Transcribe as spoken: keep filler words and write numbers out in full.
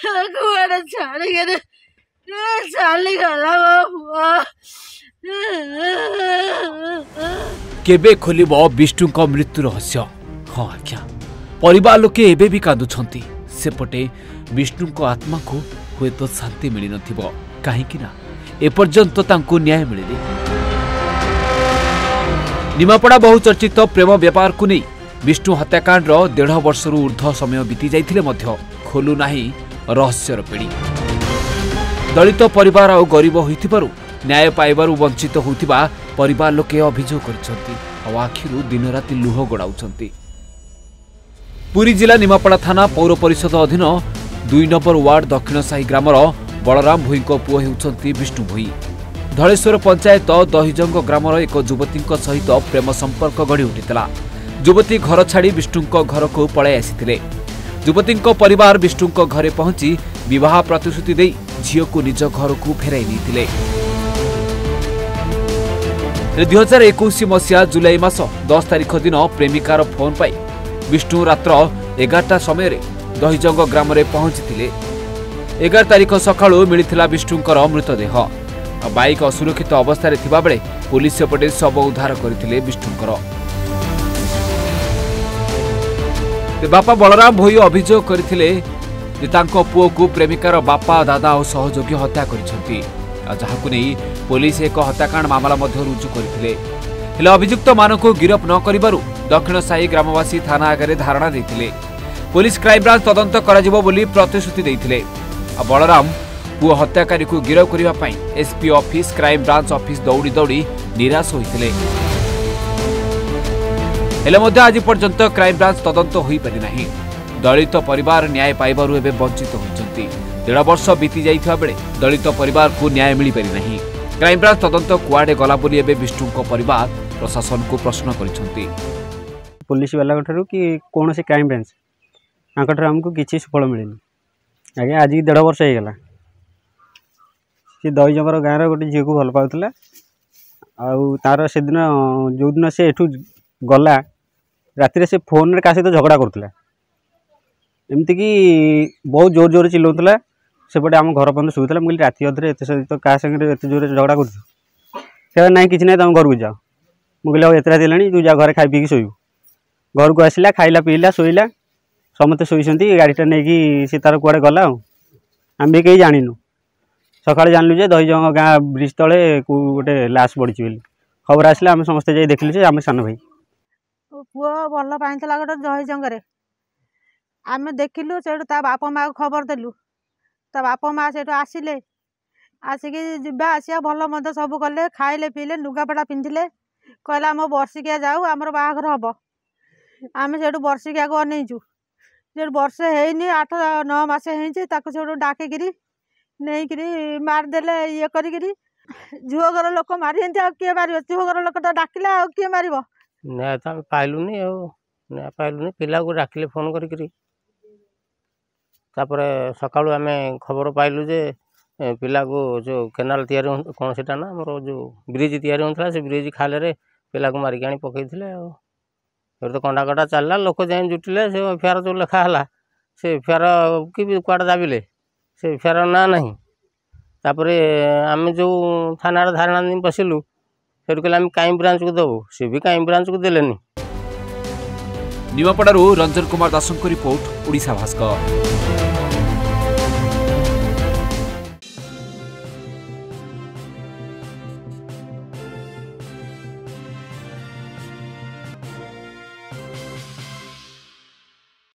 କୁଆଡେ ଛାଡିକିରି ଚାଲିଗଲା ମୋ ପୁଅ। केबे खोलिबो विष्णुक मृत्यु रहस्य? हाँ आज्ञा, परिवार लोके एबे भी कांदुछंती। सेपटे विष्णुक आत्मा को हुए तो शांति मिली नथिबो, काहेकि ना एपर्यंत तांको न्याय मिलिनी। निमापड़ा बहुचर्चित प्रेम व्यापार को नहीं विष्णु हत्याकांड डेढ़ वर्षर ऊर्ध्व समय बीती जाइथिले मध्य खोलु नाही रहस्यर पेड़ी। दलित परिवार और गरीब होइथिबारु न्याय पाइबारु वंचित होउथिबा परिवार लोके अभियोग करछंती और आखिरु दिन राति लुह गड़ाउछंती। पुरी जिला निमापड़ा थाना पौर परिषद अधीन दुई नंबर वार्ड दक्षिण साही ग्रामर बलराम भोई पुओ हेउछंती विष्णु भोई। धलेश्वर पंचायत दहिजंग ग्रामर एक युवती सहित प्रेम संपर्क गढ़ी उठिला। युवती घर छाड़ी विष्णु घर को पलाई आसिथिले। युवती परिवार विष्णु घरे पहुंची विवाह प्रतिश्रुति दे झील को निज घर को फेराई नहीं। दुई हजार एकुश मसीहा जुलाई मास दस तारिख दिन प्रेमिकार फोन पाई विष्णु रात्र एगारटा समय दहिजंग ग्राम में पहुंची। एगार तारिख सकाळु मिलिथिला विष्णुकर मृतदेह। बाइक असुरक्षित अवस्था थिबा बेले पुलिस सेपटे शव उद्धार करथिले विष्णुकर। बापा बलराम भोई अभियोग करथिले जे तांको पुओ को प्रेमिकार बापा दादा और सहयोगी हत्या करिसंती, जहाकु नै पुलिस एक हत्याकांड मामला मध्य रुजु करथिले। हेले अभियुक्त मानकु गिरफ न करिबारु दक्षिण साही ग्रामवासी थाना आगे धारणा देथिले। पुलिस क्राइम ब्रांच तदंत कराजिबो बोली प्रतिश्रुति देथिले। बलराम पुओ हत्याकारी को गिरफ करबा पई SP office crime branch office दौड़ी दौड़ी निराश होइथिले। हेले मध्य आज पर्यंत क्राइम ब्रांच तदंत होई पारि नाही। दलित परिवार न्याय पाइबारु एबे वंचित होइचंती। डेढ़ वर्ष बीती जाइथिबा बेले दलित परिवार को न्याय मिली पारि नाही। क्राइम ब्रांच तदंत कुआडे गला बोली एबे विष्णुक परिवार प्रशासन को प्रश्न करिसंती। पुलिस वाला ठारू कि कौन से क्राइम ब्रांच आंकठार हमको किसी सुफल मिलनी। आगे आज डेढ़ वर्ष हो गला सी दहीजंगर गाँव गोटे झील को भल पाला। आर से दिन जो दिन से एठू गला राति से फोन क्या सहित झगड़ा करुला। एमती कि बहुत जोर जोर चिल्लाऊला। सेपटे आम घर पर्यटन शुला। मुझे राति अधे एत सहित क्या संगे एत जोर झगड़ा कर ना कि ना तुम घर को जाओ। मुझे एत रात है तू जा घर खाई पीक शोबू। घर को आसला खाइला पीला शोला समस्ते शोती। गाड़ीटा नहीं सी तार कुआड़े गला आम भी कहीं जाणीनु। सका जानलु जे दहीजंग गाँ ब्रिज तले गोटे लाश पड़ी बोली खबर आसला। आम समस्ते जाई देखलु आम सान भाई पुओ भल पाइला गोटे दहीजंगे आम देखिलु से बापा माँ को खबर देलु। ता बापा माँ से आसिले आसिक जा आसिया भल मद सब कले खाइले पीले लुगापटा पिंधिले कहला आम वर्षिकिया जाऊ आमर बाहाघर हम। आम से वर्षिकिया को अनेचु जो वर्षे है आठ नौ मस हो डाकिकी नहीं मारिदेले ये कर झुओ घर लोक मारी किए मार झुओ घर लोक तो डाकिले आ किए मार न्याय तो पाइलुनि न्याय पाइलुनि पिला को डाकिले फोन करी सकाळु आम खबर पाइलु जे पिला को जो केनाल तैयारी कौन से ना मोर जो ब्रिज तैयारी होता से ब्रिज खाले पिला को मारिक आनी पकई तो कंडा कटा चलला लोक जाए जुटिले से एफआईआर जो लिखाला से एफआईआर कि कुआड़े दाबिले से एफआईआर ना नहीं। तापर आम जो थाना धारणा नहीं बसिलु से कहले आम क्राइम ब्रांच को दबू सी भी क्राइम ब्रांच को देलेनी। निमापड़ारू रंजन कुमार दासों रिपोर्ट, ओडिशा भास्कर।